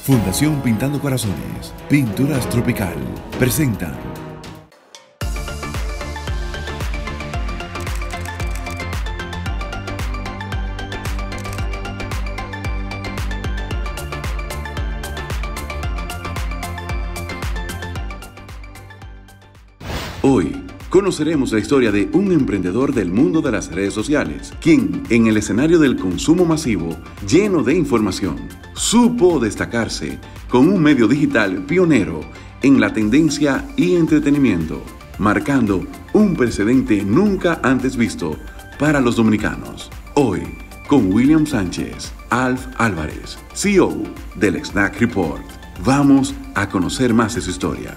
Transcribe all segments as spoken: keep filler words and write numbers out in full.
Fundación Pintando Corazones, Pinturas Tropical, presentan Hoy conoceremos la historia de un emprendedor del mundo de las redes sociales, quien, en el escenario del consumo masivo, lleno de información, supo destacarse con un medio digital pionero en la tendencia y entretenimiento, marcando un precedente nunca antes visto para los dominicanos. Hoy, con William Sánchez, Alf Álvarez, C E O del Snack Report, vamos a conocer más de su historia.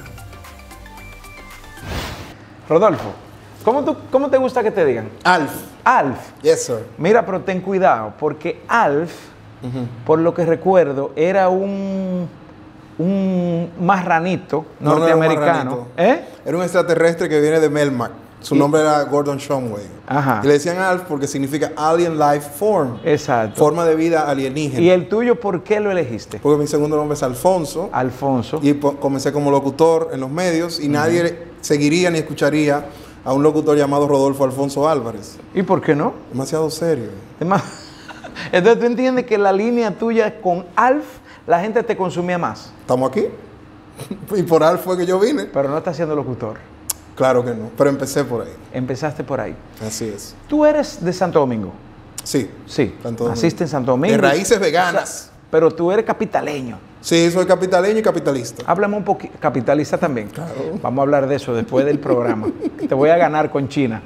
Rodolfo, ¿cómo, tú, ¿cómo te gusta que te digan? Alf. Alf. Yes, sir. Mira, pero ten cuidado, porque Alf, uh-huh. por lo que recuerdo, era un, un marranito no, norteamericano. No era, un ¿Eh? Era un extraterrestre que viene de Melmac. Su ¿Y? nombre era Gordon Shumway. Ajá. Y le decían Alf porque significa Alien Life Form. Exacto. Forma de vida alienígena. ¿Y el tuyo por qué lo elegiste? Porque mi segundo nombre es Alfonso. Alfonso. Y comencé como locutor en los medios y uh-huh. nadie seguiría ni escucharía a un locutor llamado Rodolfo Alfonso Álvarez. ¿Y por qué no? Demasiado serio. Demás... Entonces tú entiendes que la línea tuya con Alf, la gente te consumía más. Estamos aquí. Y por Alf fue que yo vine. Pero no estás siendo locutor. Claro que no, pero empecé por ahí. Empezaste por ahí. Así es. ¿Tú eres de Santo Domingo? Sí. Sí. Santo Domingo. Naciste en Santo Domingo. De raíces veganas. O sea, pero tú eres capitaleño. Sí, soy capitaleño y capitalista. Háblame un poquito. Capitalista también. Claro. Vamos a hablar de eso después del programa. Te voy a ganar con China.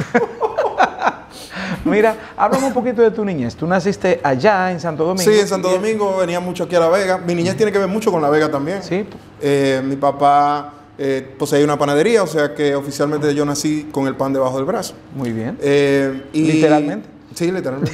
Mira, háblame un poquito de tu niñez. Tú naciste allá en Santo Domingo. Sí, en Santo Domingo, venía mucho aquí a La Vega. Mi niñez tiene que ver mucho con La Vega también. Sí. Eh, mi papá eh, poseía una panadería, o sea que oficialmente yo nací con el pan debajo del brazo. Muy bien. Eh, y, ¿Literalmente? Sí, literalmente.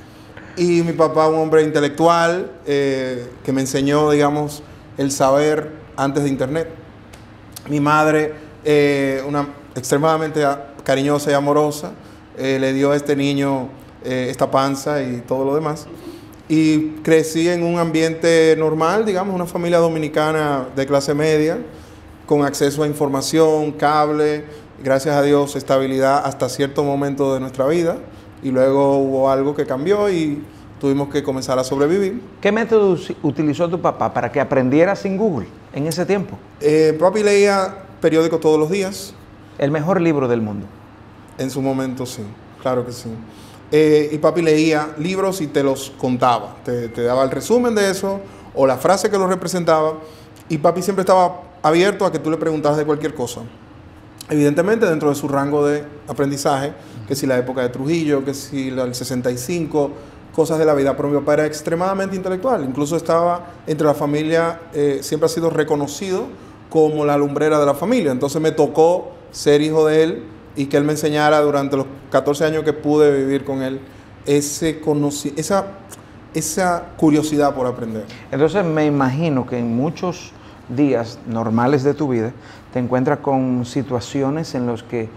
Y mi papá, un hombre intelectual, eh, que me enseñó, digamos, el saber antes de Internet. Mi madre, eh, una extremadamente cariñosa y amorosa, eh, le dio a este niño eh, esta panza y todo lo demás. Y crecí en un ambiente normal, digamos, una familia dominicana de clase media, con acceso a información, cable, gracias a Dios, estabilidad hasta cierto momento de nuestra vida. Y luego hubo algo que cambió y tuvimos que comenzar a sobrevivir. ¿Qué método utilizó tu papá para que aprendiera sin Google en ese tiempo? Eh, papi leía periódicos todos los días. El mejor libro del mundo. En su momento, sí. Claro que sí. Eh, y papi leía libros y te los contaba. Te, te daba el resumen de eso o la frase que lo representaba. Y papi siempre estaba abierto a que tú le preguntaras de cualquier cosa. Evidentemente dentro de su rango de aprendizaje, que si la época de Trujillo, que si el sesenta y cinco, cosas de la vida, pero mi papá era extremadamente intelectual, incluso estaba entre la familia, eh, siempre ha sido reconocido como la lumbrera de la familia, entonces me tocó ser hijo de él y que él me enseñara durante los catorce años que pude vivir con él, ese conoci- esa, esa curiosidad por aprender. Entonces me imagino que en muchos días normales de tu vida te encuentras con situaciones en las que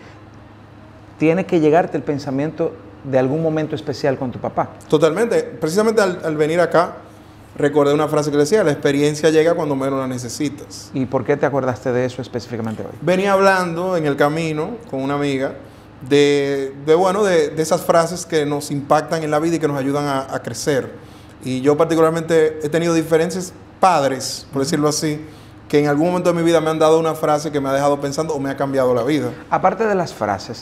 tiene que llegarte el pensamiento de algún momento especial con tu papá. Totalmente. Precisamente al, al venir acá, recordé una frase que decía, la experiencia llega cuando menos la necesitas. ¿Y por qué te acordaste de eso específicamente hoy? Venía hablando en el camino con una amiga de, de bueno, de, de esas frases que nos impactan en la vida y que nos ayudan a, a crecer. Y yo particularmente he tenido diferentes padres, por decirlo así, que en algún momento de mi vida me han dado una frase que me ha dejado pensando o me ha cambiado la vida. Aparte de las frases,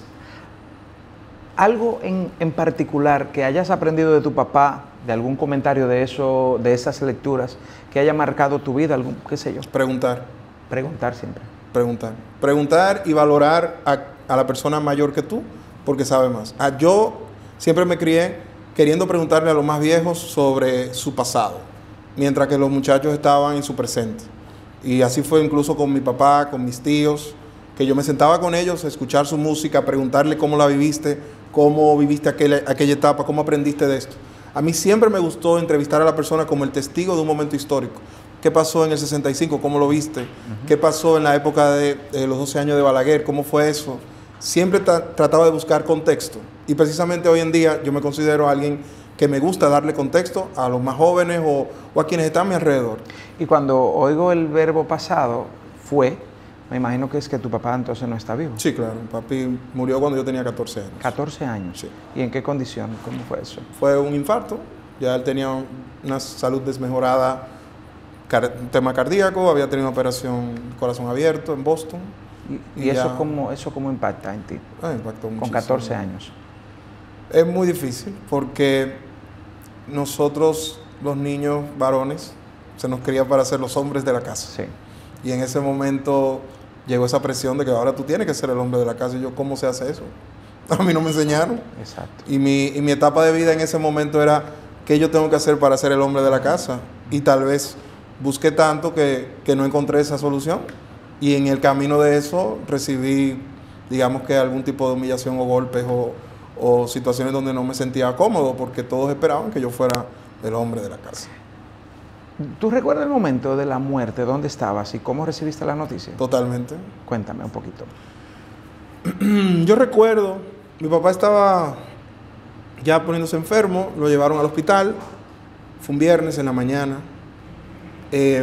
¿algo en, en particular que hayas aprendido de tu papá, de algún comentario de eso, de esas lecturas, que haya marcado tu vida, algún, qué sé yo? Preguntar. Preguntar siempre. Preguntar. Preguntar y valorar a, a la persona mayor que tú, porque sabe más. Ah, yo siempre me crié queriendo preguntarle a los más viejos sobre su pasado, mientras que los muchachos estaban en su presente. Y así fue incluso con mi papá, con mis tíos, que yo me sentaba con ellos a escuchar su música, a preguntarle cómo la viviste, cómo viviste aquella, aquella etapa, cómo aprendiste de esto. A mí siempre me gustó entrevistar a la persona como el testigo de un momento histórico. ¿Qué pasó en el sesenta y cinco? ¿Cómo lo viste? Uh-huh. ¿Qué pasó en la época de, de los doce años de Balaguer? ¿Cómo fue eso? Siempre tra- trataba de buscar contexto. Y precisamente hoy en día yo me considero alguien que me gusta darle contexto a los más jóvenes o, o a quienes están a mi alrededor. Y cuando oigo el verbo pasado, fue, me imagino que es que tu papá entonces no está vivo. Sí, claro. Papi murió cuando yo tenía catorce años. catorce años. Sí. ¿Y en qué condición? ¿Cómo fue eso? Fue un infarto. Ya él tenía una salud desmejorada, un tema cardíaco, había tenido una operación corazón abierto en Boston. ¿Y, y, y eso, cómo, eso cómo impacta en ti? Ah, impactó muchísimo. Con catorce años. Es muy difícil porque nosotros, los niños varones, se nos cría para ser los hombres de la casa. Sí. Y en ese momento llegó esa presión de que ahora tú tienes que ser el hombre de la casa. Y yo, ¿cómo se hace eso? A mí no me enseñaron. Exacto. Y mi, y mi etapa de vida en ese momento era, ¿qué yo tengo que hacer para ser el hombre de la casa? Y tal vez busqué tanto que, que no encontré esa solución. Y en el camino de eso recibí, digamos que algún tipo de humillación o golpes o, o situaciones donde no me sentía cómodo porque todos esperaban que yo fuera el hombre de la casa. ¿Tú recuerdas el momento de la muerte? ¿Dónde estabas y cómo recibiste la noticia? Totalmente. Cuéntame un poquito. Yo recuerdo, mi papá estaba ya poniéndose enfermo, lo llevaron al hospital, fue un viernes en la mañana. Eh,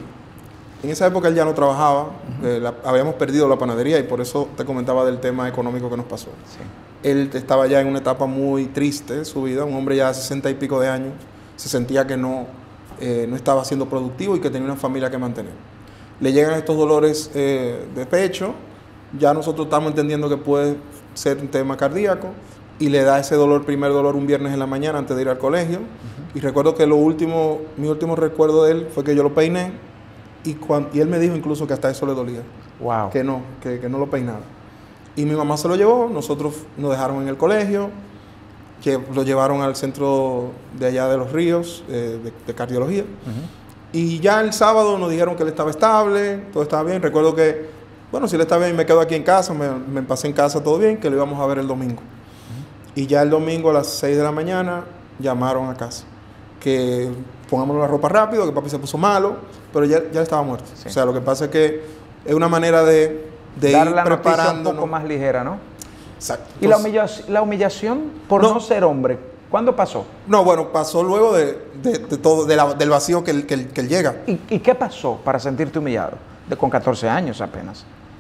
en esa época él ya no trabajaba, uh-huh. eh, la, habíamos perdido la panadería y por eso te comentaba del tema económico que nos pasó. Sí. Él estaba ya en una etapa muy triste de su vida, un hombre ya de sesenta y pico de años, se sentía que no, eh, no estaba siendo productivo y que tenía una familia que mantener. Le llegan estos dolores eh, de pecho, ya nosotros estamos entendiendo que puede ser un tema cardíaco y le da ese dolor, primer dolor un viernes en la mañana antes de ir al colegio. Uh-huh. Y recuerdo que lo último, mi último recuerdo de él fue que yo lo peiné y, cuando, y él me dijo incluso que hasta eso le dolía. Wow. Que no, que, que no lo peinaba. Y mi mamá se lo llevó, nosotros nos dejaron en el colegio, que lo llevaron al centro de allá de Los Ríos, eh, de, de cardiología. Uh-huh. Y ya el sábado nos dijeron que él estaba estable, todo estaba bien. Recuerdo que, bueno, si él está bien, me quedo aquí en casa, me, me pasé en casa todo bien, que lo íbamos a ver el domingo. Uh-huh. Y ya el domingo a las seis de la mañana llamaron a casa, que pongámonos la ropa rápido, que papi se puso malo, pero ya, ya estaba muerto. Sí. O sea, lo que pasa es que es una manera de, de dar ir la noticia un poco ¿no? más ligera, ¿no? Exacto. ¿Y la, humillación, la humillación por no, no ser hombre, cuándo pasó? No, bueno, pasó luego de, de, de todo, de la, del vacío que él, que él, que él llega. ¿Y, ¿Y qué pasó para sentirte humillado? De, con catorce años apenas.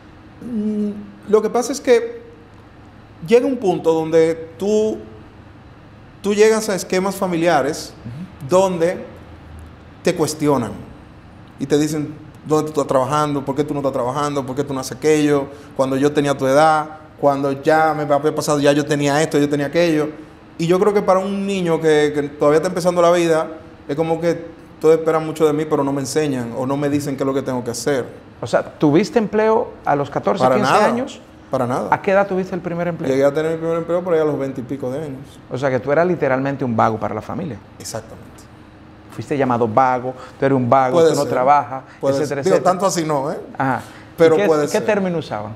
Mm, lo que pasa es que llega un punto donde tú, tú llegas a esquemas familiares uh-huh. donde te cuestionan y te dicen dónde tú estás trabajando, por qué tú no estás trabajando, por qué tú no haces aquello, cuando yo tenía tu edad, cuando ya me había pasado, ya yo tenía esto, yo tenía aquello. Y yo creo que para un niño que, que todavía está empezando la vida, es como que todos esperan mucho de mí, pero no me enseñan o no me dicen qué es lo que tengo que hacer. O sea, ¿tuviste empleo a los catorce, para quince nada, años? Para nada. ¿A qué edad tuviste el primer empleo? Llegué a tener mi primer empleo por ahí a los veinte y pico de años. O sea, que tú eras literalmente un vago para la familia. Exactamente. Fuiste llamado vago, tú eres un vago, puede tú no ser, trabajas, puede etcétera, ser. Digo, etcétera. tanto así no, ¿eh? Ajá. Pero ¿Qué, puede ¿Qué ser. término usaban?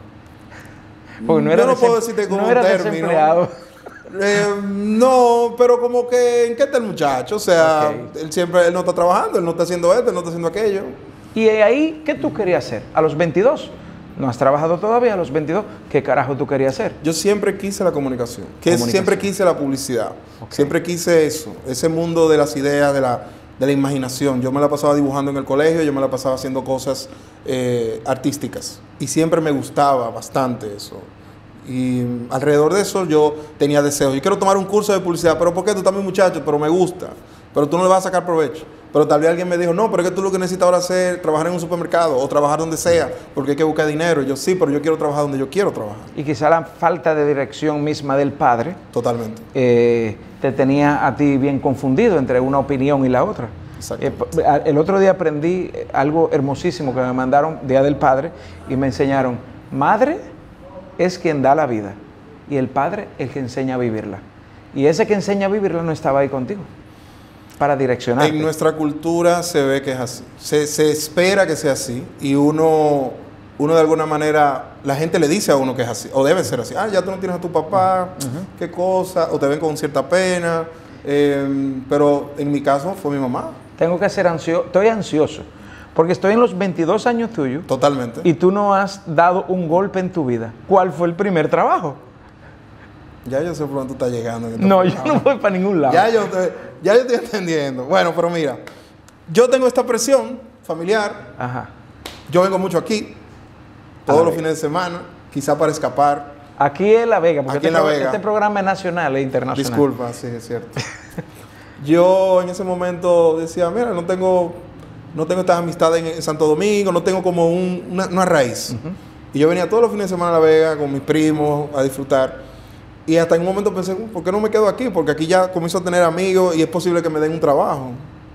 Porque no era yo no desem... puedo decirte como no un era término. desempleado. Eh, no, pero como que, ¿en qué está el muchacho? O sea, okay. él siempre, él no está trabajando, él no está haciendo esto, él no está haciendo aquello. ¿Y ahí qué tú querías hacer? ¿A los veintidós? ¿No has trabajado todavía a los veintidós? ¿Qué carajo tú querías hacer? Yo siempre quise la comunicación, que comunicación. Siempre quise la publicidad, okay. Siempre quise eso, ese mundo de las ideas, de la, de la imaginación. Yo me la pasaba dibujando en el colegio, yo me la pasaba haciendo cosas eh, artísticas y siempre me gustaba bastante eso. Y alrededor de eso yo tenía deseos. Yo quiero tomar un curso de publicidad, pero ¿por qué? Tú estás muy muchacho, pero me gusta. Pero tú no le vas a sacar provecho. Pero tal vez alguien me dijo, no, pero es que tú lo que necesitas ahora es hacer, trabajar en un supermercado o trabajar donde sea, porque hay que buscar dinero. Y yo sí, pero yo quiero trabajar donde yo quiero trabajar. Y quizá la falta de dirección misma del padre. Totalmente. Eh, te tenía a ti bien confundido entre una opinión y la otra. Eh, el otro día aprendí algo hermosísimo que me mandaron, Día del Padre, y me enseñaron, madre es quien da la vida y el padre el que enseña a vivirla. Y ese que enseña a vivirla no estaba ahí contigo para direccionarte. En nuestra cultura se ve que es así. Se, se espera que sea así y uno, uno de alguna manera, la gente le dice a uno que es así, o debe ser así. Ah, ya tú no tienes a tu papá, uh-huh. Qué cosa, o te ven con cierta pena. Eh, pero en mi caso fue mi mamá. Tengo que ser ansioso, estoy ansioso. Porque estoy en los veintidós años tuyos. Totalmente. Y tú no has dado un golpe en tu vida. ¿Cuál fue el primer trabajo? Ya yo sé por dónde tú estás llegando. en este No, yo programa. no voy para ningún lado. Ya yo, te- ya yo estoy entendiendo. Bueno, pero mira, yo tengo esta presión familiar. Ajá. Yo vengo mucho aquí, todos A la los Vega. fines de semana, quizá para escapar. Aquí en La Vega, porque Aquí este, en La pro- Vega. este programa es nacional e internacional. Disculpa, sí, es cierto. Yo en ese momento decía, mira, no tengo, no tengo estas amistades en, en Santo Domingo, no tengo como un- una, una raíz. Ujú. Y yo venía todos los fines de semana a La Vega con mis primos a disfrutar. Y hasta en un momento pensé, ¿por qué no me quedo aquí? Porque aquí ya comienzo a tener amigos y es posible que me den un trabajo.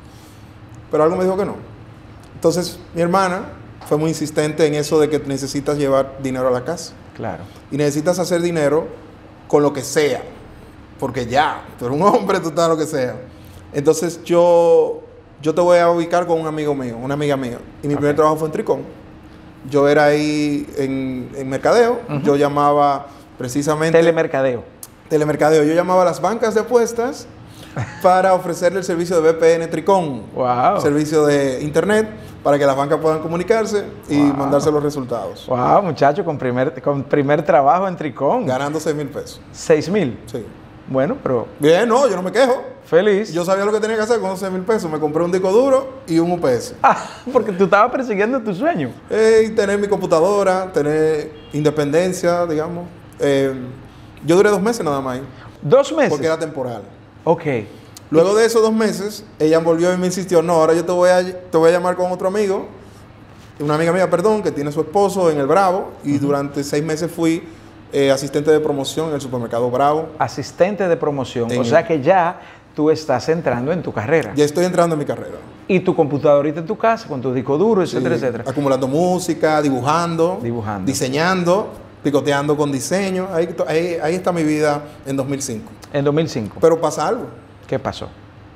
Pero algo me dijo que no. Entonces mi hermana fue muy insistente en eso de que necesitas llevar dinero a la casa. Claro. Y necesitas hacer dinero con lo que sea. Porque ya, tú eres un hombre, tú estás lo que sea. Entonces yo, yo te voy a ubicar con un amigo mío, una amiga mía. Y mi Ok. primer trabajo fue en Tricón. Yo era ahí en, en mercadeo. Ujú. Yo llamaba precisamente... Telemercadeo. telemercadeo. Yo llamaba a las bancas de apuestas para ofrecerle el servicio de V P N Tricón. Wow. Servicio de internet para que las bancas puedan comunicarse y Wow. mandarse los resultados. Wow, muchacho, con primer, con primer trabajo en Tricón. Ganando seis mil pesos. Seis mil. Sí. Bueno, pero Bien, no, yo no me quejo. feliz. Yo sabía lo que tenía que hacer con esos seis mil pesos. Me compré un disco duro y un U P S. Ah, porque tú estabas persiguiendo tu sueño. Eh, y tener mi computadora, tener independencia, digamos. Eh, yo duré dos meses nada más ahí, Dos meses. porque era temporal. Ok. Luego de esos dos meses, ella volvió y me insistió, no, ahora yo te voy a, te voy a llamar con otro amigo, una amiga mía, perdón, que tiene su esposo en el Bravo, y durante seis meses fui eh, asistente de promoción en el supermercado Bravo. Asistente de promoción. En- O sea que ya tú estás entrando en tu carrera. Ya estoy entrando en mi carrera. Y tu computadorita en tu casa, con tu disco duro, etcétera, Sí, etcétera. acumulando música, dibujando, Dibujando. diseñando, picoteando con diseño. Ahí, ahí, ahí está mi vida en dos mil cinco. En dos mil cinco. Pero pasa algo. ¿Qué pasó?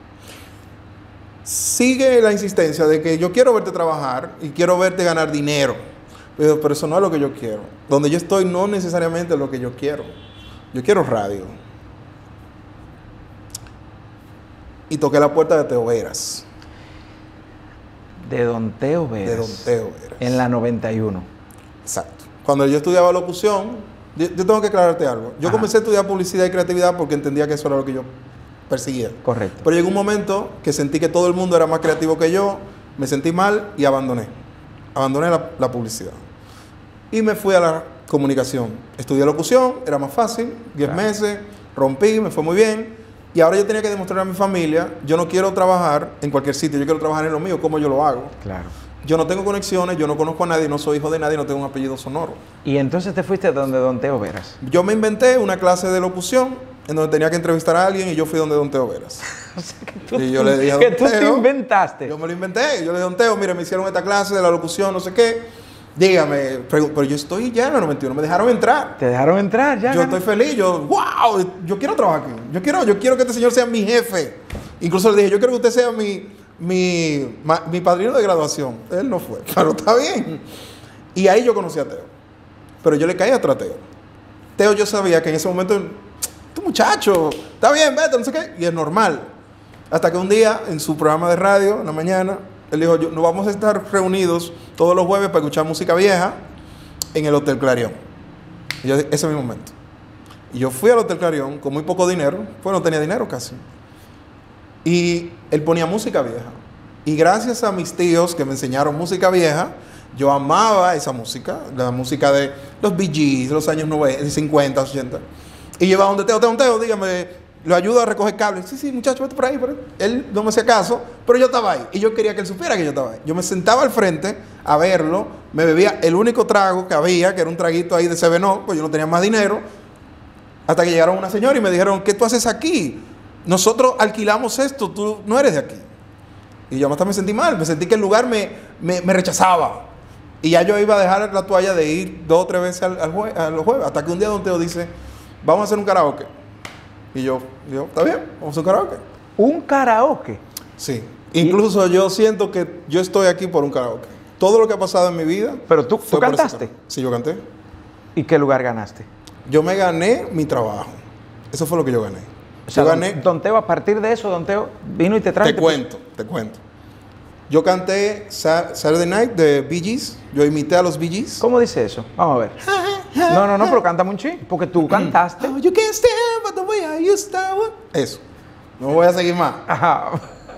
Sigue la insistencia de que yo quiero verte trabajar y quiero verte ganar dinero. Pero, pero eso no es lo que yo quiero. Donde yo estoy no necesariamente es lo que yo quiero. Yo quiero radio. Y toqué la puerta de Teo Veras. De Don Teo Veras. De Don Teo Veras. En la noventa y uno. Exacto. Cuando yo estudiaba locución, yo, yo tengo que aclararte algo. Yo Ajá. comencé a estudiar publicidad y creatividad porque entendía que eso era lo que yo perseguía. Correcto. Pero llegó un momento que sentí que todo el mundo era más creativo que yo, me sentí mal y abandoné. Abandoné la, la publicidad. Y me fui a la comunicación. Estudié locución, era más fácil, diez Claro. meses, rompí, me fue muy bien. Y ahora yo tenía que demostrar a mi familia, yo no quiero trabajar en cualquier sitio, yo quiero trabajar en lo mío, como yo lo hago. Claro. Yo no tengo conexiones, yo no conozco a nadie, no soy hijo de nadie, no tengo un apellido sonoro. Y entonces te fuiste donde Don Teo Veras. Yo me inventé una clase de locución en donde tenía que entrevistar a alguien y yo fui donde Don Teo Veras. O sea, que tú, Y yo le dije a que Don tú te Teo, inventaste. Yo me lo inventé. Yo le dije a Don Teo, mire, me hicieron esta clase de la locución, no sé qué. Dígame, pero, pero yo estoy ya en la noventa y uno, me dejaron entrar. Te dejaron entrar ya. Yo gana- estoy feliz, yo, wow, yo quiero trabajar aquí. Yo quiero, yo quiero que este señor sea mi jefe. Incluso le dije, yo quiero que usted sea mi, mi, ma- mi padrino de graduación. Él no fue, pero está bien. Y ahí yo conocí a Teo. Pero yo le caí atrás a Teo. Teo yo sabía que en ese momento, tu muchacho, está bien, vete, no sé qué. Y es normal. Hasta que un día, en su programa de radio, en la mañana, él dijo, yo, nos vamos a estar reunidos todos los jueves para escuchar música vieja en el Hotel Clarion. Y yo, ese mismo momento. Y yo fui al Hotel Clarion con muy poco dinero, pues no tenía dinero casi. Y él ponía música vieja. Y gracias a mis tíos que me enseñaron música vieja, yo amaba esa música, la música de los Bee Gees, de los años noventa, cincuenta, ochenta. Y yo iba donde Teo, Teo, Teo, dígame, lo ayudo a recoger cables. Sí, sí, muchacho, vete por ahí. Por ahí. Él no me hacía caso, pero yo estaba ahí. Y yo quería que él supiera que yo estaba ahí. Yo me sentaba al frente a verlo, me bebía el único trago que había, que era un traguito ahí de Seven Up, pues yo no tenía más dinero. Hasta que llegaron una señora y me dijeron, ¿qué tú haces aquí? Nosotros alquilamos esto, tú no eres de aquí. Y yo hasta me sentí mal, me sentí que el lugar me, me, me rechazaba. Y ya yo iba a dejar la toalla de ir dos o tres veces al, al jue- a los jueves, hasta que un día Don Teo dice, vamos a hacer un karaoke. Y yo, yo, está bien, vamos a hacer un karaoke. Un karaoke. Sí. Incluso yo siento que yo estoy aquí por un karaoke. Todo lo que ha pasado en mi vida. Pero tú- fue ¿tú por ese cantaste? karaoke. Sí, yo canté. ¿Y qué lugar ganaste? Yo me gané mi trabajo. Eso fue lo que yo gané. O sea, yo don, gané. don Teo, a partir de eso, Don Teo vino y te trajo. y Te cuento, te cuento. Yo canté Sa- Saturday Night de Bee Gees. Yo imité a los Bee Gees. ¿Cómo dice eso? Vamos a ver. No, no, no, pero cántame un ching, porque tú cantaste. Oh, you can't stand by the way I used to. Eso. No voy a seguir más. Ajá.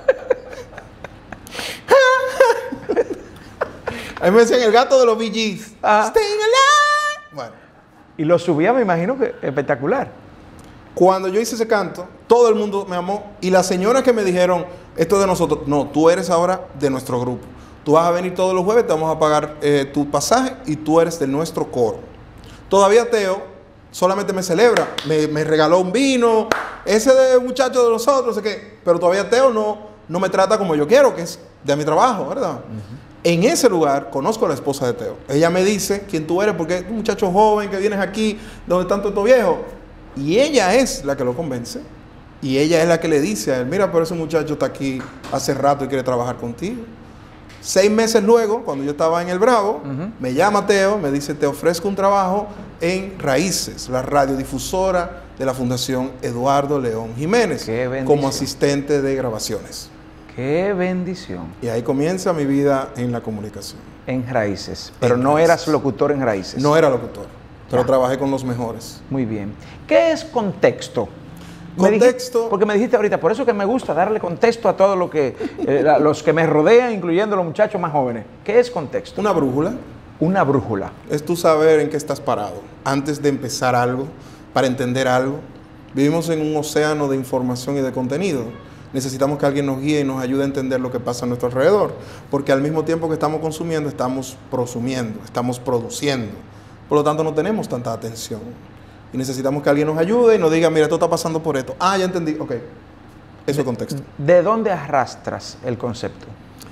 A mí me decían el gato de los Bee Gees. Ah. Staying alive. Bueno. Y lo subía, me imagino que espectacular. Cuando yo hice ese canto, todo el mundo me amó. Y las señoras que me dijeron, esto es de nosotros. No, tú eres ahora de nuestro grupo. Tú vas a venir todos los jueves, te vamos a pagar eh, tu pasaje y tú eres de nuestro coro. Todavía Teo solamente me celebra. Me, me regaló un vino. Ese de muchacho de nosotros, sé qué. Pero todavía Teo no, no me trata como yo quiero, que es de mi trabajo, ¿verdad? Uh-huh. En ese lugar conozco a la esposa de Teo. Ella me dice quién tú eres, porque es un muchacho joven que vienes aquí, donde están todos estos viejos. Y ella es la que lo convence. Y ella es la que le dice a él, mira, pero ese muchacho está aquí hace rato y quiere trabajar contigo. Seis meses luego, cuando yo estaba en el Bravo, uh-huh. me llama Teo, me dice, te ofrezco un trabajo en Raíces, la radiodifusora de la Fundación Eduardo León Jiménez, como asistente de grabaciones. ¡Qué bendición! Y ahí comienza mi vida en la comunicación. En Raíces. Pero en no Raíces. Eras locutor en Raíces. No era locutor, pero ya. Trabajé con los mejores. Muy bien. ¿Qué es contexto? Contexto. Me dijiste, porque me dijiste ahorita, por eso que me gusta darle contexto a todo lo que, eh, la, los que me rodean, incluyendo los muchachos más jóvenes. ¿Qué es contexto? Una brújula. Una brújula. Es tú saber en qué estás parado antes de empezar algo, para entender algo. Vivimos en un océano de información y de contenido. Necesitamos que alguien nos guíe y nos ayude a entender lo que pasa a nuestro alrededor, porque al mismo tiempo que estamos consumiendo, estamos prosumiendo, estamos produciendo. Por lo tanto, no tenemos tanta atención. Y necesitamos que alguien nos ayude y nos diga, mira, esto está pasando por esto. Ah, ya entendí. Ok. Eso es contexto. ¿De dónde arrastras el concepto?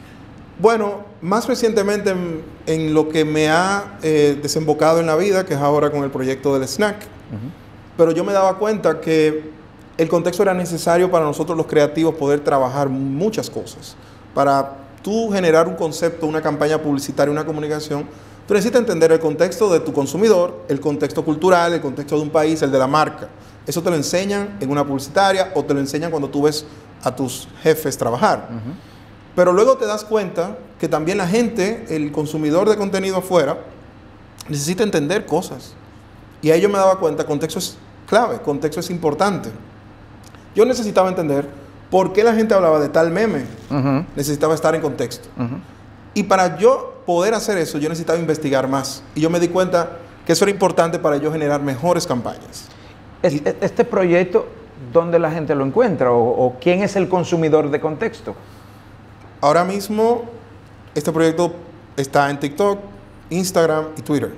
Bueno, más recientemente en, en lo que me ha eh, desembocado en la vida, que es ahora con el proyecto del snack. Uh-huh. Pero yo me daba cuenta que el contexto era necesario para nosotros los creativos poder trabajar muchas cosas. Para tú generar un concepto, una campaña publicitaria, una comunicación, tú necesitas entender el contexto de tu consumidor, el contexto cultural, el contexto de un país, el de la marca. Eso te lo enseñan en una publicitaria o te lo enseñan cuando tú ves a tus jefes trabajar. Uh-huh. Pero luego te das cuenta que también la gente, el consumidor de contenido afuera, necesita entender cosas. Y ahí yo me daba cuenta, contexto es clave, contexto es importante. Yo necesitaba entender por qué la gente hablaba de tal meme. Uh-huh. Necesitaba estar en contexto. Uh-huh. Y para yo poder hacer eso, yo necesitaba investigar más. Y yo me di cuenta que eso era importante para yo generar mejores campañas. Es, y, ¿Este proyecto, dónde la gente lo encuentra? O, ¿O quién es el consumidor de contexto? Ahora mismo, este proyecto está en TikTok, Instagram y Twitter.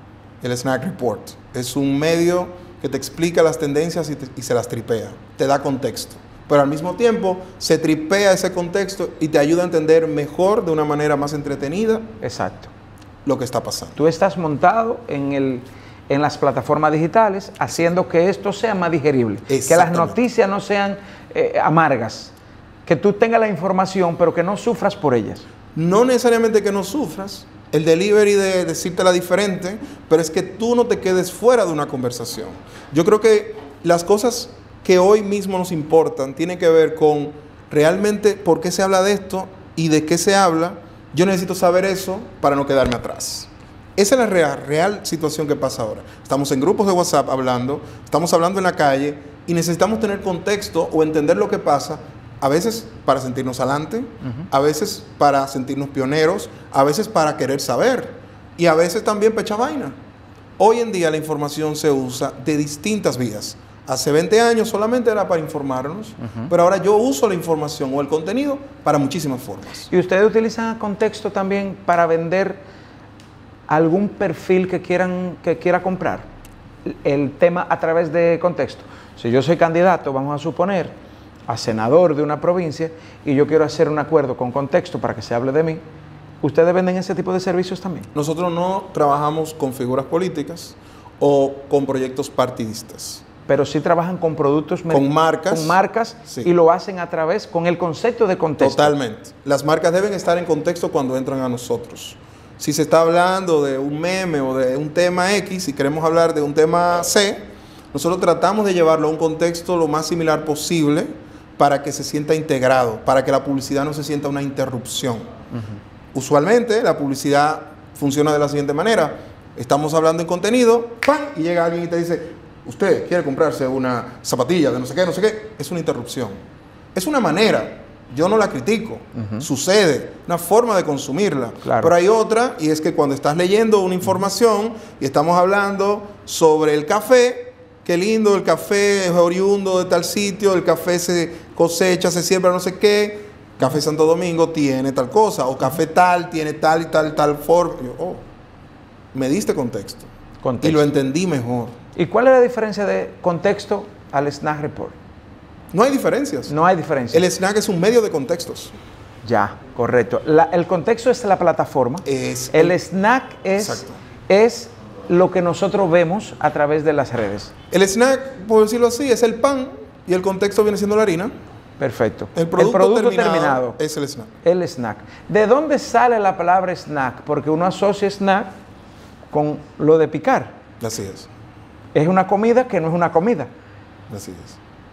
El Snack Report. Es un medio que te explica las tendencias y, te, y se las tripea. Te da contexto. Pero al mismo tiempo se tripea ese contexto y te ayuda a entender mejor, de una manera más entretenida, exacto, lo que está pasando. Tú estás montado en, el, en las plataformas digitales haciendo que esto sea más digerible. Que las noticias no sean eh, amargas. Que tú tengas la información, pero que no sufras por ellas. No necesariamente que no sufras. El delivery de decírtela diferente, pero es que tú no te quedes fuera de una conversación. Yo creo que las cosas que hoy mismo nos importan tienen que ver con realmente por qué se habla de esto y de qué se habla. Yo necesito saber eso para no quedarme atrás. Esa es la real, real situación que pasa ahora. Estamos en grupos de WhatsApp hablando, estamos hablando en la calle y necesitamos tener contexto o entender lo que pasa. A veces para sentirnos adelante, uh-huh. a veces para sentirnos pioneros, a veces para querer saber y a veces también pecha vaina. Hoy en día la información se usa de distintas vías. Hace veinte años solamente era para informarnos, uh-huh. pero ahora yo uso la información o el contenido para muchísimas formas. ¿Y ustedes utilizan contexto también para vender algún perfil que quieran que quiera comprar? El tema a través de contexto. Si yo soy candidato, vamos a suponer, a senador de una provincia y yo quiero hacer un acuerdo con contexto para que se hable de mí, ¿ustedes venden ese tipo de servicios también? Nosotros no trabajamos con figuras políticas o con proyectos partidistas. Pero sí trabajan con productos... Con marcas. Con marcas sí. Y lo hacen a través, con el concepto de contexto. Totalmente. Las marcas deben estar en contexto cuando entran a nosotros. Si se está hablando de un meme o de un tema X y queremos hablar de un tema C, nosotros tratamos de llevarlo a un contexto lo más similar posible para que se sienta integrado, para que la publicidad no se sienta una interrupción. Uh-huh. Usualmente la publicidad funciona de la siguiente manera. Estamos hablando en contenido, ¡pam! Y llega alguien y te dice, usted quiere comprarse una zapatilla de no sé qué, no sé qué. Es una interrupción. Es una manera. Yo no la critico. Uh-huh. Sucede. Una forma de consumirla. Claro. Pero hay otra, y es que cuando estás leyendo una información y estamos hablando sobre el café, qué lindo, el café es oriundo de tal sitio, el café se cosecha, se siembra no sé qué, Café Santo Domingo tiene tal cosa, o café tal tiene tal y tal, tal forma. Yo, oh, me diste contexto. contexto. Y lo entendí mejor. ¿Y cuál es la diferencia de contexto al Snack Report? No hay diferencias. No hay diferencias. El snack es un medio de contextos. Ya, correcto. La, el contexto es la plataforma. Es el, el snack es, es lo que nosotros vemos a través de las redes. El snack, por decirlo así, es el pan y el contexto viene siendo la harina. Perfecto. El producto, el producto terminado, terminado es el snack. El snack. ¿De dónde sale la palabra snack? Porque uno asocia snack con lo de picar. Así es. Es una comida que no es una comida. Así es.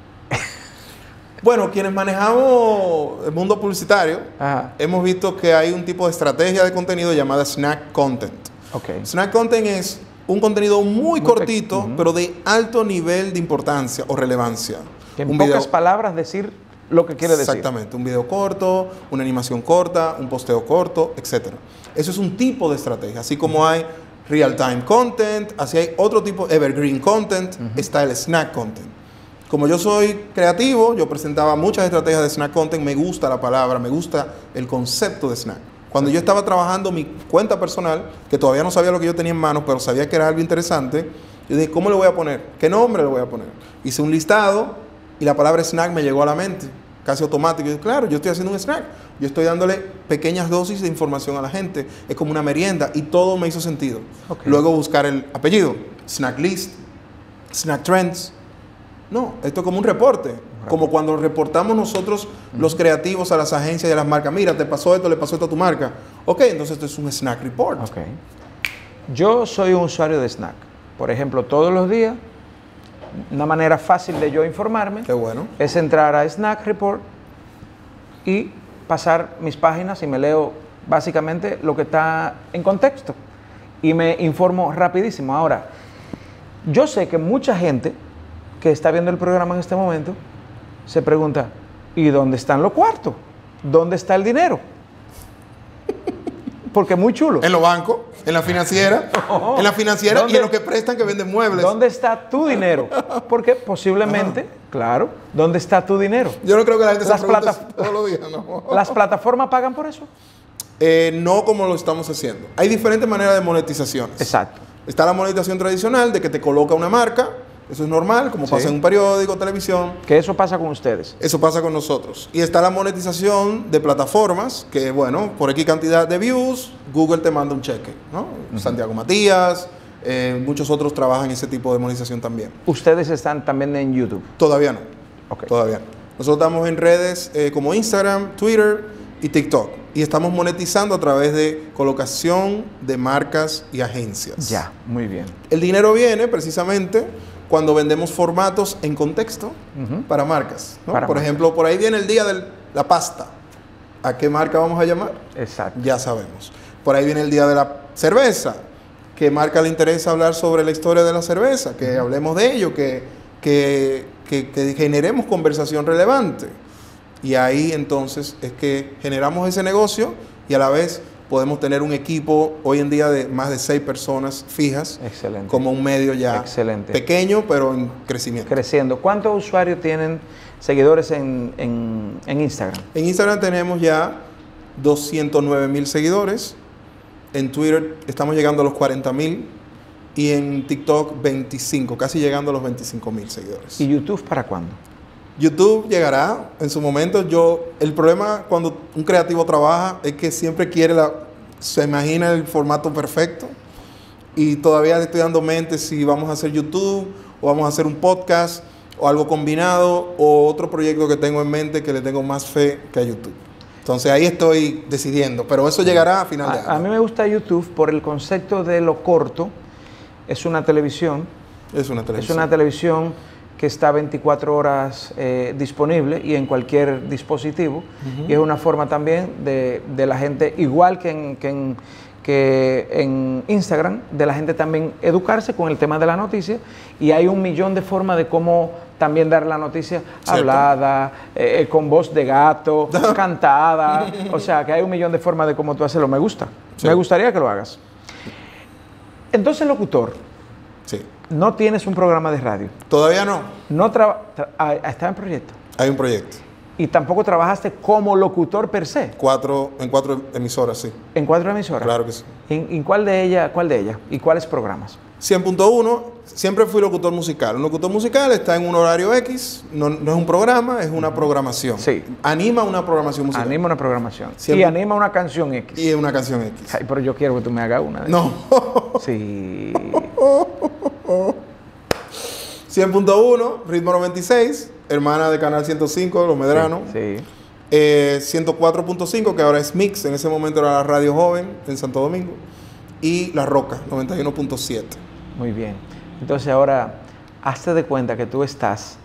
Bueno, quienes manejamos el mundo publicitario, Ajá. hemos visto que hay un tipo de estrategia de contenido llamada snack content. Okay. Snack content es un contenido muy, muy cortito, uh-huh. pero de alto nivel de importancia o relevancia. Que en un pocas video, palabras decir lo que quiere decir. Exactamente. Un video corto, una animación corta, un posteo corto, etcétera. Eso es un tipo de estrategia. Así como uh-huh. hay real-time content, así hay otro tipo, evergreen content, uh-huh. está el snack content. Como yo soy creativo, yo presentaba muchas estrategias de snack content, me gusta la palabra, me gusta el concepto de snack. Cuando yo estaba trabajando mi cuenta personal, que todavía no sabía lo que yo tenía en manos, pero sabía que era algo interesante, yo dije, ¿cómo le voy a poner? ¿Qué nombre le voy a poner? Hice un listado y la palabra snack me llegó a la mente, casi automático. Y dije, claro, yo estoy haciendo un snack, yo estoy dándole pequeñas dosis de información a la gente, es como una merienda y todo me hizo sentido. Okay. Luego buscar el apellido, Snack List, Snack Trends. No, esto es como un reporte, right. como cuando reportamos nosotros uh-huh. los creativos a las agencias y a las marcas. Mira, te pasó esto, le pasó esto a tu marca. Ok, entonces esto es un snack report. Okay. Yo soy un usuario de snack. Por ejemplo, todos los días, una manera fácil de yo informarme Qué bueno. es entrar a Snack Report y pasar mis páginas y me leo básicamente lo que está en contexto y me informo rapidísimo. Ahora, yo sé que mucha gente que está viendo el programa en este momento, se pregunta, ¿y dónde están los cuartos? ¿Dónde está el dinero? Porque es muy chulo. En los bancos, en la financiera, no, en la financiera y en los que prestan que venden muebles. ¿Dónde está tu dinero? Porque posiblemente, Ajá. claro, ¿dónde está tu dinero? Yo no creo que la gente las se pregunte todos los días, no. ¿Las plataformas pagan por eso? Eh, no como lo estamos haciendo. Hay diferentes maneras de monetizaciones. Exacto. Está la monetización tradicional de que te coloca una marca. Eso es normal, como sí. pasa en un periódico, televisión. Que eso pasa con ustedes. Eso pasa con nosotros. Y está la monetización de plataformas, que bueno, por X cantidad de views, Google te manda un cheque, ¿no? Uh-huh. Santiago Matías, eh, muchos otros trabajan ese tipo de monetización también. ¿Ustedes están también en YouTube? Todavía no. Okay. Todavía no. Nosotros estamos en redes eh, como Instagram, Twitter y TikTok. Y estamos monetizando a través de colocación de marcas y agencias. Ya, muy bien. El dinero viene precisamente cuando vendemos formatos en contexto uh-huh. para marcas, ¿no? Para por marcas. Ejemplo, por ahí viene el día de la pasta. ¿A qué marca vamos a llamar? Exacto. Ya sabemos. Por ahí viene el día de la cerveza. ¿Qué marca le interesa hablar sobre la historia de la cerveza? Que uh-huh. hablemos de ello, que, que, que, que generemos conversación relevante. Y ahí entonces es que generamos ese negocio y a la vez podemos tener un equipo hoy en día de más de seis personas fijas. Excelente. Como un medio ya Excelente. Pequeño, pero en crecimiento. Creciendo. ¿Cuántos usuarios tienen seguidores en, en, en Instagram? En Instagram tenemos ya doscientos nueve mil seguidores. En Twitter estamos llegando a los cuarenta mil. Y en TikTok veinticinco, casi llegando a los veinticinco mil seguidores. ¿Y YouTube para cuándo? YouTube llegará en su momento. Yo, el problema cuando un creativo trabaja es que siempre quiere la, se imagina el formato perfecto y todavía le estoy dando mente si vamos a hacer YouTube o vamos a hacer un podcast o algo combinado o otro proyecto que tengo en mente que le tengo más fe que a YouTube. Entonces ahí estoy decidiendo, pero eso llegará a final de año. A, a mí me gusta YouTube por el concepto de lo corto. Es una televisión. Es una televisión. Es una televisión que está veinticuatro horas eh, disponible y en cualquier dispositivo. Uh-huh. Y es una forma también de, de la gente, igual que en, que, en, que en Instagram, de la gente también educarse con el tema de la noticia, y hay un millón de formas de cómo también dar la noticia ¿cierto? Hablada, eh, con voz de gato, cantada, o sea que hay un millón de formas de cómo tú hacerlo. Me gusta, sí. Me gustaría que lo hagas. Entonces, locutor, sí. ¿No tienes un programa de radio? Todavía no. No tra tra ¿Está en proyecto? Hay un proyecto. ¿Y tampoco trabajaste como locutor per se? Cuatro, en cuatro emisoras, sí. ¿En cuatro emisoras? Claro que sí. ¿En, en cuál de ellas? ¿Cuál de ellas? ¿Y cuáles programas? cien punto uno, siempre fui locutor musical. Un locutor musical está en un horario X, no, no es un programa, es una programación. Sí. Anima una programación musical. Anima una programación. Siempre. Y anima una canción X. Y una canción X. Ay, pero yo quiero que tú me hagas una. De no. Sí. cien punto uno, Ritmo noventa y seis, hermana de Canal ciento cinco, Los Medranos. Sí. sí. Eh, ciento cuatro punto cinco, que ahora es Mix, en ese momento era la Radio Joven en Santo Domingo. Y La Roca, noventa y uno punto siete. Muy bien. Entonces ahora, hazte de cuenta que tú estás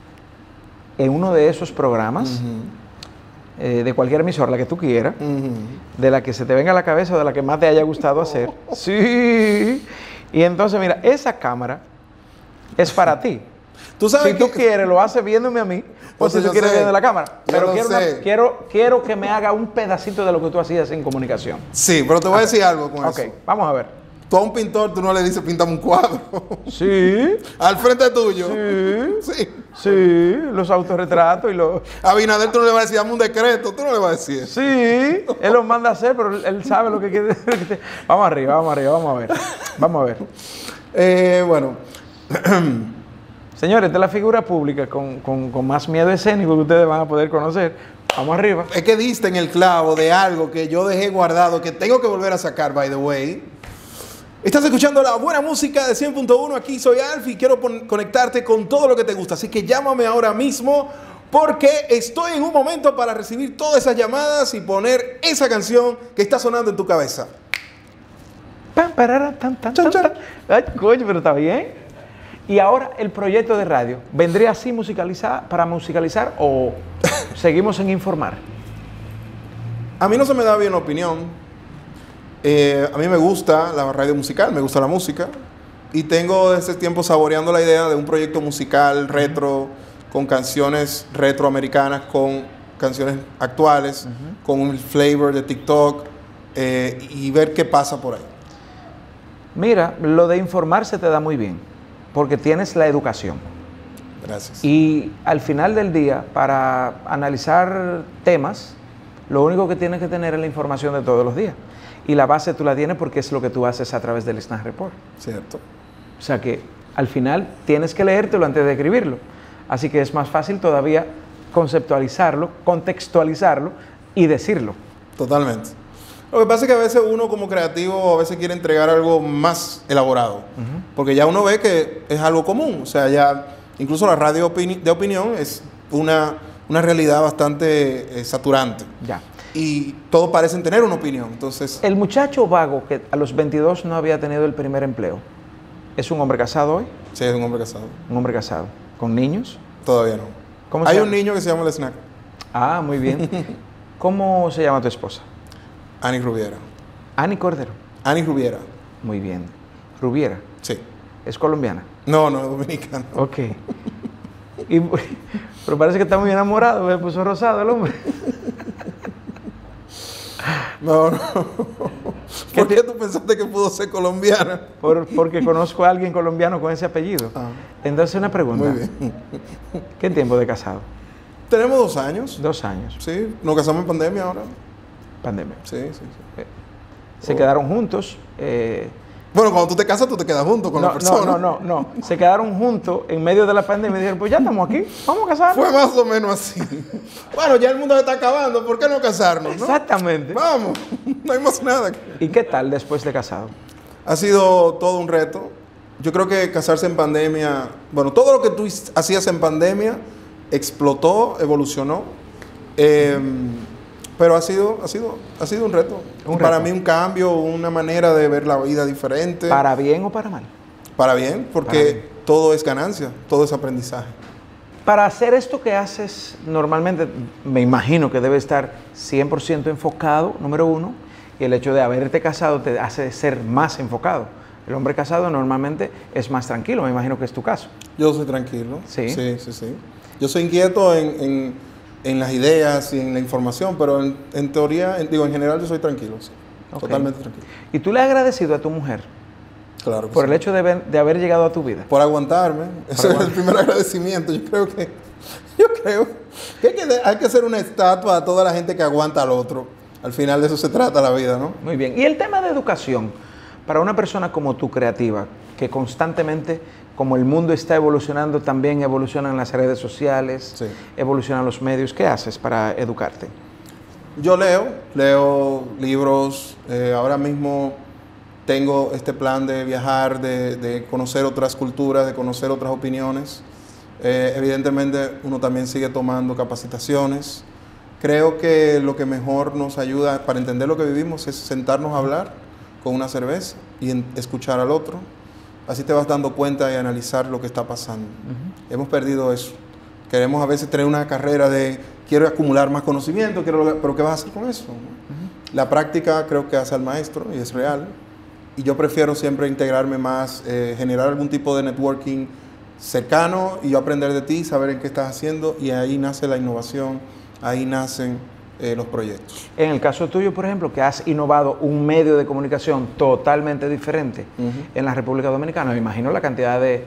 en uno de esos programas, uh-huh. eh, de cualquier emisora, la que tú quieras, uh-huh. de la que se te venga a la cabeza o de la que más te haya gustado hacer. Sí. Y entonces, mira, esa cámara es para ti. ¿Tú sabes si que... tú quieres, lo haces viéndome a mí, o si tú quieres viendo la cámara. Pero quiero, una, quiero, quiero que me haga un pedacito de lo que tú hacías en comunicación. Sí, pero te voy a decir algo con okay. eso. Ok, vamos a ver. Tú a un pintor, tú no le dices, píntame un cuadro. Sí. Al frente tuyo. Sí. Sí. Sí, los autorretratos y los... A Abinader tú no le vas a decir, dame un decreto, tú no le vas a decir. Sí, él los manda a hacer, pero él sabe lo que quiere. Vamos arriba, vamos arriba, vamos a ver. Vamos a ver. Eh, bueno. Señores, esta es la figura pública con, con, con más miedo escénico que ustedes van a poder conocer. Vamos arriba. Es que diste en el clavo de algo que yo dejé guardado, que tengo que volver a sacar, by the way. Estás escuchando la buena música de cien punto uno. Aquí soy Alfie y quiero conectarte con todo lo que te gusta. Así que llámame ahora mismo porque estoy en un momento para recibir todas esas llamadas y poner esa canción que está sonando en tu cabeza. Pam, parara, tan, tan, tan, tan. Ay, coño, pero está bien. Y ahora el proyecto de radio, ¿vendría así musicalizar, para musicalizar o seguimos en informar? A mí no se me da bien la opinión. Eh, a mí me gusta la radio musical, me gusta la música. Y tengo desde ese tiempo saboreando la idea de un proyecto musical retro, con canciones retroamericanas, con canciones actuales, uh-huh. con un flavor de TikTok, eh, y ver qué pasa por ahí. Mira, lo de informarse te da muy bien, porque tienes la educación. Gracias. Y al final del día, para analizar temas, lo único que tienes que tener es la información de todos los días. Y la base tú la tienes porque es lo que tú haces a través del Snack Report. Cierto. O sea que al final tienes que leértelo antes de escribirlo. Así que es más fácil todavía conceptualizarlo, contextualizarlo y decirlo. Totalmente. Lo que pasa es que a veces uno como creativo a veces quiere entregar algo más elaborado. Uh-huh. Porque ya uno ve que es algo común. O sea, ya incluso la radio opini- de opinión es una, una realidad bastante eh, saturante. Ya. Y todos parecen tener una opinión. Entonces, el muchacho vago que a los veintidós no había tenido el primer empleo, ¿es un hombre casado hoy? Sí, es un hombre casado. Un hombre casado. ¿Con niños? Todavía no. ¿Cómo Hay se un llama? niño que se llama el Snack. Ah, muy bien. ¿Cómo se llama tu esposa? Ani Rubiera. Ani Cordero. Ani Rubiera. Muy bien. Rubiera. Sí. ¿Es colombiana? No, no, es dominicana. Ok. Y, pero parece que está muy enamorado, me puso rosado el hombre. No, no. ¿Por qué tú pensaste que pudo ser colombiana? Por, porque conozco a alguien colombiano con ese apellido. Ah. Entonces, una pregunta. Muy bien. ¿Qué tiempo de casado? Tenemos dos años. Dos años. Sí, nos casamos en pandemia ahora. Pandemia. Sí, sí, sí. Se oh. quedaron juntos. Eh, Bueno, cuando tú te casas, tú te quedas junto con no, la persona. No, no, no, no. Se quedaron juntos en medio de la pandemia y dijeron, pues ya estamos aquí, vamos a casarnos. Fue más o menos así. Bueno, ya el mundo se está acabando, ¿por qué no casarnos? ¿No? Exactamente. Vamos, no hay más nada. ¿Y qué tal después de casado? Ha sido todo un reto. Yo creo que casarse en pandemia, bueno, todo lo que tú hacías en pandemia explotó, evolucionó. Eh, Pero ha sido, ha sido, ha sido un reto. Un para reto. mí un cambio, una manera de ver la vida diferente. ¿Para bien o para mal? Para bien, porque para bien. Todo es ganancia, todo es aprendizaje. Para hacer esto que haces, normalmente me imagino que debe estar cien por ciento enfocado, número uno, y el hecho de haberte casado te hace ser más enfocado. El hombre casado normalmente es más tranquilo, me imagino que es tu caso. Yo soy tranquilo. Sí. Sí, sí, sí. Yo soy inquieto en, en, en las ideas y en la información, pero en, en teoría, en, digo, en general yo soy tranquilo, sí. Okay. Totalmente tranquilo. ¿Y tú le has agradecido a tu mujer? Claro que por sí. el hecho de, ver, de haber llegado a tu vida. Por aguantarme. Por Ese aguantar. es el primer agradecimiento. Yo creo que, yo creo que, hay, que hay que hacer una estatua a toda la gente que aguanta al otro. Al final de eso se trata la vida, ¿no? Muy bien. Y el tema de educación, para una persona como tú, creativa, que constantemente, como el mundo está evolucionando, también evolucionan las redes sociales, sí. evolucionan los medios. ¿Qué haces para educarte? Yo leo, leo libros. Eh, ahora mismo tengo este plan de viajar, de, de conocer otras culturas, de conocer otras opiniones. Eh, evidentemente uno también sigue tomando capacitaciones. Creo que lo que mejor nos ayuda para entender lo que vivimos es sentarnos a hablar con una cerveza y en, escuchar al otro. Así te vas dando cuenta y analizar lo que está pasando. Uh-huh. Hemos perdido eso. Queremos a veces tener una carrera de quiero acumular más conocimiento, quiero, pero ¿qué vas a hacer con eso? Uh-huh. La práctica creo que hace al maestro y es real. Y yo prefiero siempre integrarme más, eh, generar algún tipo de networking cercano y yo aprender de ti, saber en qué estás haciendo y ahí nace la innovación, ahí nacen eh, los proyectos. En el caso tuyo, por ejemplo, que has innovado un medio de comunicación totalmente diferente uh-huh. en la República Dominicana, me imagino la cantidad de,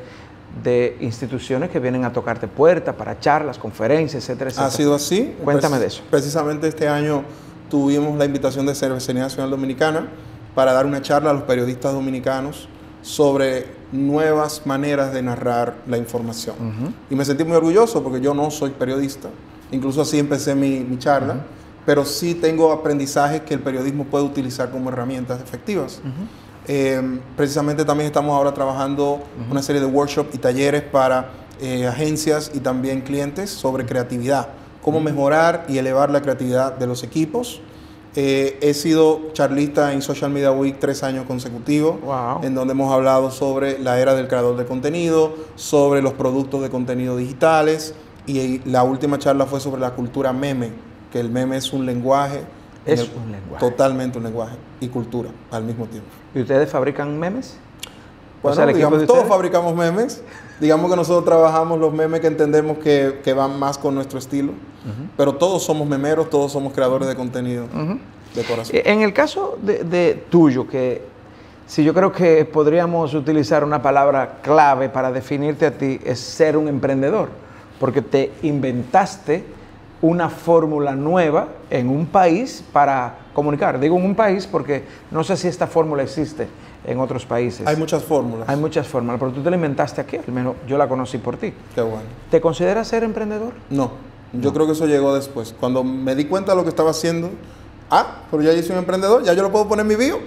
de instituciones que vienen a tocarte puertas para charlas, conferencias, etcétera, etcétera. Ha sido así. Cuéntame de eso. Precisamente este año tuvimos la invitación de Cervecería Nacional Dominicana para dar una charla a los periodistas dominicanos sobre nuevas maneras de narrar la información. Uh-huh. Y me sentí muy orgulloso porque yo no soy periodista, incluso así empecé mi, mi charla, uh-huh. pero sí tengo aprendizajes que el periodismo puede utilizar como herramientas efectivas. Uh-huh. Eh, precisamente también estamos ahora trabajando uh-huh. una serie de workshops y talleres para eh, agencias y también clientes sobre creatividad, cómo uh-huh. mejorar y elevar la creatividad de los equipos. Eh, he sido charlista en Social Media Week tres años consecutivos, wow. en donde hemos hablado sobre la era del creador de contenido, sobre los productos de contenido digitales, y la última charla fue sobre la cultura meme, que el meme es un lenguaje. Es el, un lenguaje. Totalmente un lenguaje y cultura al mismo tiempo. ¿Y ustedes fabrican memes? Bueno, o sea, digamos, todos fabricamos memes. Digamos que nosotros trabajamos los memes que entendemos que, que van más con nuestro estilo. Uh-huh. Pero todos somos memeros, todos somos creadores de contenido uh-huh. de corazón. En el caso de, de tuyo, que si yo creo que podríamos utilizar una palabra clave para definirte a ti, es ser un emprendedor. Porque te inventaste una fórmula nueva en un país para comunicar. Digo en un país porque no sé si esta fórmula existe en otros países. Hay muchas fórmulas. Hay muchas fórmulas, pero tú te la inventaste aquí, al menos yo la conocí por ti. Qué bueno. ¿Te consideras ser emprendedor? No, yo no. creo que eso llegó después. Cuando me di cuenta de lo que estaba haciendo, ah, pero ya yo soy un emprendedor, ya yo lo puedo poner en mi bio.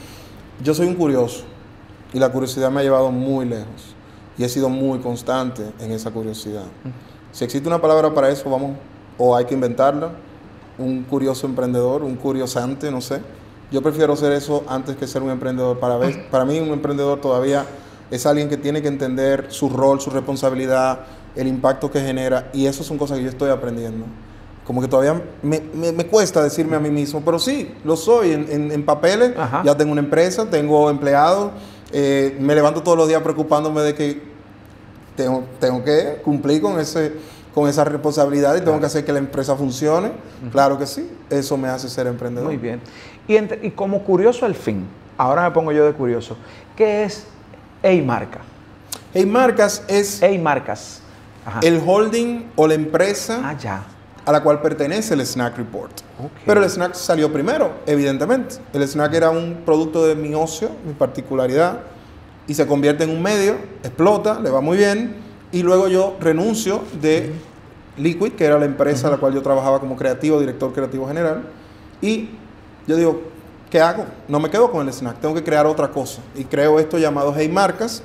Yo soy un curioso y la curiosidad me ha llevado muy lejos y he sido muy constante en esa curiosidad. Uh-huh. Si existe una palabra para eso, vamos, o hay que inventarla, un curioso emprendedor, un curiosante, no sé. Yo prefiero ser eso antes que ser un emprendedor. Para, ver, para mí un emprendedor todavía es alguien que tiene que entender su rol, su responsabilidad, el impacto que genera, y eso son cosas que yo estoy aprendiendo. Como que todavía me, me, me cuesta decirme a mí mismo, pero sí, lo soy en, en, en papeles. Ajá. Ya tengo una empresa, tengo empleados, eh, me levanto todos los días preocupándome de que tengo, tengo que cumplir con ese... con esa responsabilidad y tengo claro. que hacer que la empresa funcione. Uh-huh. Claro que sí, eso me hace ser emprendedor. Muy bien. Y, entre, y como curioso al fin, ahora me pongo yo de curioso, ¿qué es Eymarca? Eymarcas es Eymarcas. Ajá. el holding o la empresa ah, ya. a la cual pertenece el Snack Report. Okay. Pero el snack salió primero, evidentemente. El snack era un producto de mi ocio, mi particularidad, y se convierte en un medio, explota, le va muy bien, y luego yo renuncio de uh-huh. Liquid, que era la empresa uh-huh. a la cual yo trabajaba como creativo, director creativo general, y yo digo, ¿qué hago? No me quedo con el snack, tengo que crear otra cosa. Y creo esto llamado Eymarcas.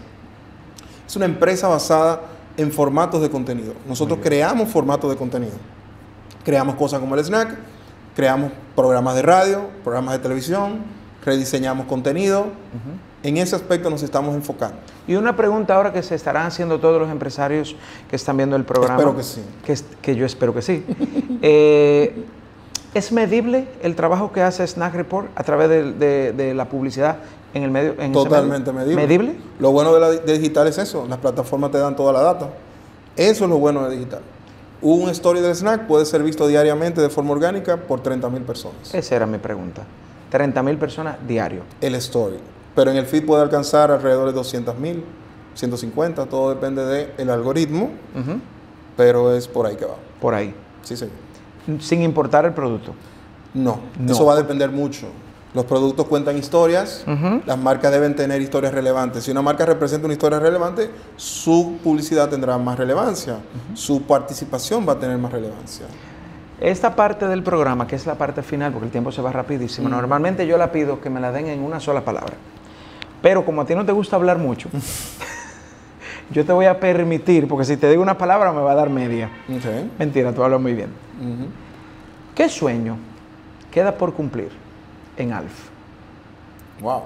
Es una empresa basada en formatos de contenido. Nosotros creamos formatos de contenido. Creamos cosas como el snack, creamos programas de radio, programas de televisión, rediseñamos contenido. Uh-huh. En ese aspecto nos estamos enfocando. Y una pregunta ahora que se estarán haciendo todos los empresarios que están viendo el programa. Espero que sí. Que, que yo espero que sí. eh, ¿Es medible el trabajo que hace Snack Report a través de, de, de la publicidad en el medio? En Totalmente ese medio? medible. ¿Medible? Lo bueno de, la, de digital es eso, las plataformas te dan toda la data. Eso es lo bueno de digital. Un story del snack puede ser visto diariamente de forma orgánica por treinta mil personas. Esa era mi pregunta. treinta mil personas diario. El story. Pero en el feed puede alcanzar alrededor de doscientas mil, ciento cincuenta, todo depende del algoritmo, Uh-huh. pero es por ahí que va. Por ahí. Sí, señor. Sin importar el producto. No, No. eso va a depender mucho. Los productos cuentan historias, Ujú. las marcas deben tener historias relevantes. Si una marca representa una historia relevante, su publicidad tendrá más relevancia, uh-huh. su participación va a tener más relevancia. Esta parte del programa, que es la parte final, porque el tiempo se va rapidísimo, mm. normalmente yo la pido que me la den en una sola palabra. Pero como a ti no te gusta hablar mucho, yo te voy a permitir, porque si te digo una palabra me va a dar media. Okay. Mentira, tú hablas muy bien. Uh-huh. ¿Qué sueño queda por cumplir en Alf? Wow.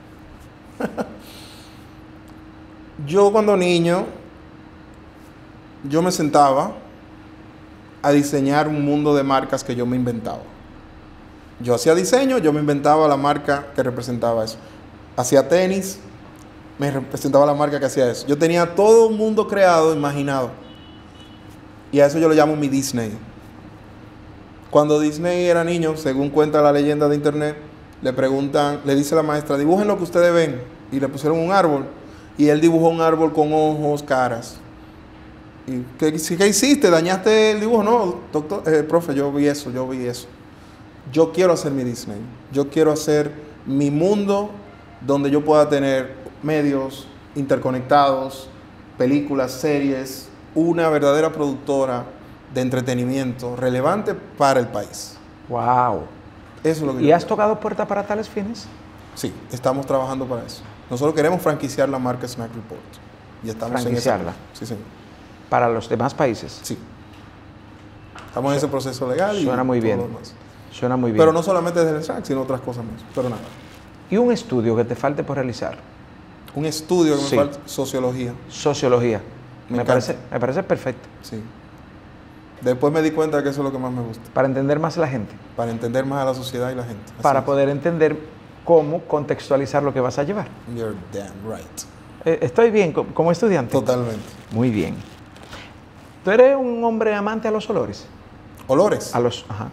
Yo cuando niño, yo me sentaba a diseñar un mundo de marcas que yo me inventaba. Yo hacía diseño, yo me inventaba la marca que representaba eso. Hacía tenis, me representaba la marca que hacía eso. Yo tenía todo un mundo creado, imaginado. Y a eso yo lo llamo mi Disney. Cuando Disney era niño, según cuenta la leyenda de internet, le preguntan, le dice la maestra, dibujen lo que ustedes ven. Y le pusieron un árbol. Y él dibujó un árbol con ojos, caras. ¿Y qué, qué hiciste? ¿Dañaste el dibujo? No, doctor, eh, profe, yo vi eso, yo vi eso. Yo quiero hacer mi Disney. Yo quiero hacer mi mundo donde yo pueda tener medios interconectados, películas, series, una verdadera productora de entretenimiento relevante para el país. Wow. Eso es lo que ¿Y yo has quiero. tocado puertas para tales fines? Sí, estamos trabajando para eso. Nosotros queremos franquiciar la marca Snack Report. Y estamos Franquiciarla. en ese... Sí, señor. Para los demás países. Sí. Estamos en ese proceso legal. Y Suena muy todo bien. lo demás. Suena muy bien. Pero no solamente desde el snack, sino otras cosas más. Pero nada. ¿Y un estudio que te falte por realizar? Un estudio que Sí. me falta, sociología. Sociología. Me Me, encanta. parece, me parece perfecto. Sí. Después me di cuenta que eso es lo que más me gusta. Para entender más a la gente. Para entender más a la sociedad y la gente. Así Para es. poder entender cómo contextualizar lo que vas a llevar. You're damn right. Eh, ¿Estoy bien co- como estudiante? Totalmente. Muy bien. ¿Tú eres un hombre amante a los olores? Olores. A los, ajá.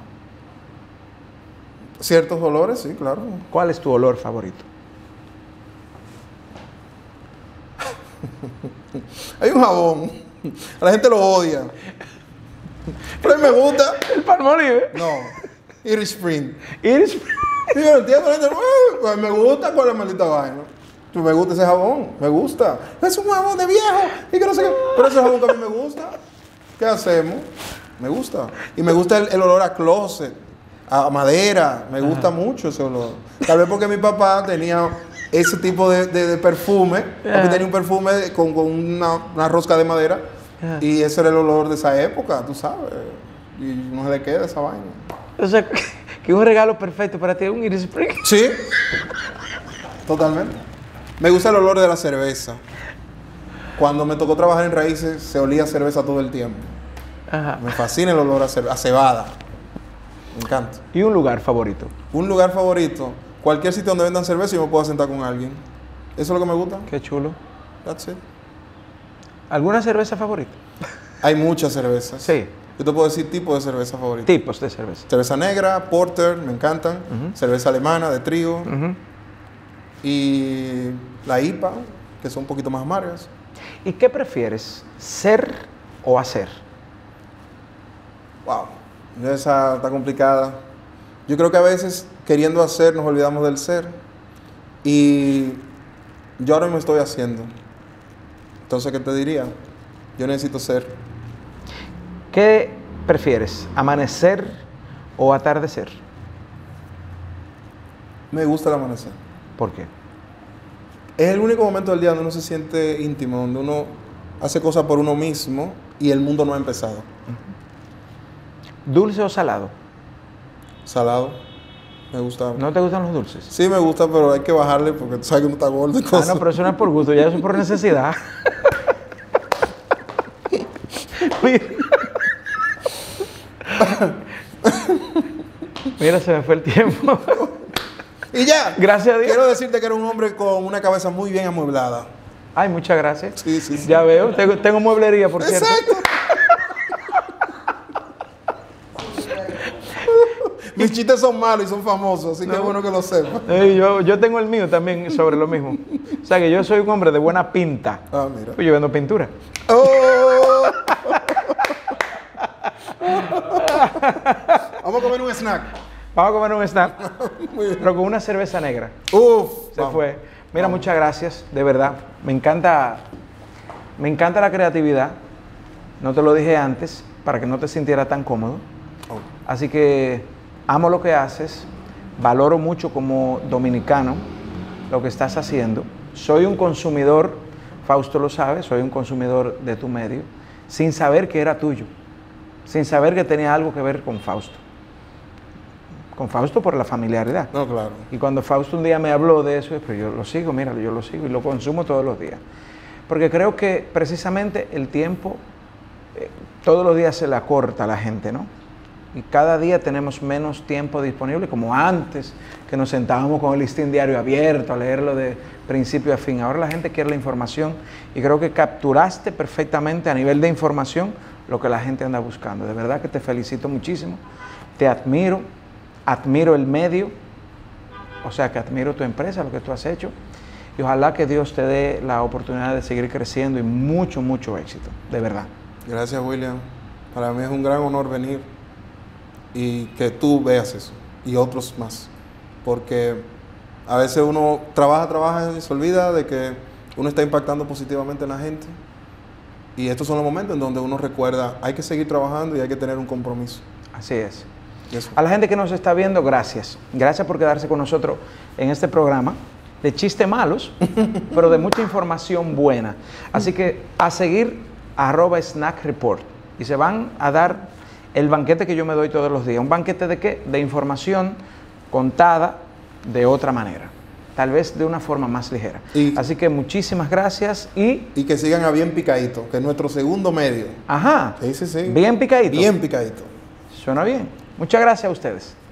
Ciertos olores, sí, claro. ¿Cuál es tu olor favorito? Hay un jabón. A la gente lo odia. Pero a mí me gusta. El Palmolive. No. Irish Spring. Iris. Y yo no entiendo. La gente, "Uy, pues me gusta con la maldita vaina. Pues me gusta ese jabón. Me gusta. Es un jabón de viejo. Y que no sé qué. Pero ese jabón que a mí me gusta. ¿Qué hacemos? Me gusta. Y me gusta el, el olor a closet, a madera. Me gusta Ajá. mucho ese olor. Tal vez porque mi papá tenía ese tipo de, de, de perfume. Porque Ajá. tenía un perfume de- con, con una, una rosca de madera. Ajá. Y ese era el olor de esa época, tú sabes. Y no se le queda esa vaina. O sea, que un regalo perfecto para ti es un Iris Spring. Sí. Totalmente. Me gusta el olor de la cerveza. Cuando me tocó trabajar en raíces, se olía a cerveza todo el tiempo. Ajá. Me fascina el olor a, ce- a cebada. Me encanta. ¿Y un lugar favorito? Un lugar favorito, cualquier sitio donde vendan cerveza, yo me puedo sentar con alguien. Eso es lo que me gusta. Qué chulo. That's it. ¿Alguna cerveza favorita? Hay muchas cervezas. Sí. Yo te puedo decir tipo de cerveza favorita. Tipos de cerveza. Cerveza negra, porter, me encantan. Ujú. Cerveza alemana, de trigo. Ujú. Y la I P A, que son un poquito más amargas. ¿Y qué prefieres? ¿Ser o hacer? Wow, esa está complicada. Yo creo que a veces queriendo hacer nos olvidamos del ser. Y yo ahora mismo estoy haciendo. Entonces, ¿qué te diría? Yo necesito ser. ¿Qué prefieres? ¿Amanecer o atardecer? Me gusta el amanecer. ¿Por qué? Es el único momento del día donde uno se siente íntimo, donde uno hace cosas por uno mismo y el mundo no ha empezado. ¿Dulce o salado? Salado, me gusta. ¿No te gustan los dulces? Sí, me gusta, pero hay que bajarle porque tú sabes que uno está gordo y Ah, cosas. no, pero eso no es por gusto, ya eso es por necesidad. Mira. Mira, se me fue el tiempo. Y ya. Gracias a Dios. Quiero decirte que era un hombre con una cabeza muy bien amueblada. Ay, muchas gracias. Sí, sí, sí. Ya veo, tengo, tengo mueblería, por cierto. Exacto. Mis chistes son malos y son famosos, así que es bueno que lo sepas. Eh, yo, yo tengo el mío también sobre lo mismo. O sea que yo soy un hombre de buena pinta. Ah, mira. Pues yo vendo pintura. Oh. Vamos a comer un snack. Vamos a comer un snack, pero con una cerveza negra. Uf, Se vamos. fue. Mira, Vamos. muchas gracias, de verdad. Me encanta, me encanta la creatividad. No te lo dije antes, para que no te sintieras tan cómodo. Oh. Así que amo lo que haces, valoro mucho como dominicano lo que estás haciendo. Soy un consumidor, Fausto lo sabe, soy un consumidor de tu medio, sin saber que era tuyo, sin saber que tenía algo que ver con Fausto. Con Fausto por la familiaridad. No, claro. Y cuando Fausto un día me habló de eso, pues yo lo sigo, mira, yo lo sigo y lo consumo todos los días. Porque creo que precisamente el tiempo, eh, todos los días se le acorta a la gente, ¿no? Y cada día tenemos menos tiempo disponible, como antes, que nos sentábamos con el listín diario abierto a leerlo de principio a fin. Ahora la gente quiere la información y creo que capturaste perfectamente a nivel de información lo que la gente anda buscando. De verdad que te felicito muchísimo, te admiro, admiro el medio, o sea que admiro tu empresa, lo que tú has hecho, y ojalá que Dios te dé la oportunidad de seguir creciendo y mucho, mucho éxito, de verdad. Gracias, William. Para mí es un gran honor venir y que tú veas eso y otros más, porque a veces uno trabaja, trabaja y se olvida de que uno está impactando positivamente en la gente, y estos son los momentos en donde uno recuerda, hay que seguir trabajando y hay que tener un compromiso. Así es. Eso. A la gente que nos está viendo, gracias. Gracias por quedarse con nosotros en este programa de chistes malos, pero de mucha información buena. Así que a seguir arroba Snack Report y se van a dar el banquete que yo me doy todos los días. ¿Un banquete de qué? De información contada de otra manera, tal vez de una forma más ligera. Y, Así que muchísimas gracias y... y que sigan a Bien Picadito, que es nuestro segundo medio. Ajá, Sí, sí, sí. bien picadito. Bien Picadito. Suena bien. Muchas gracias a ustedes.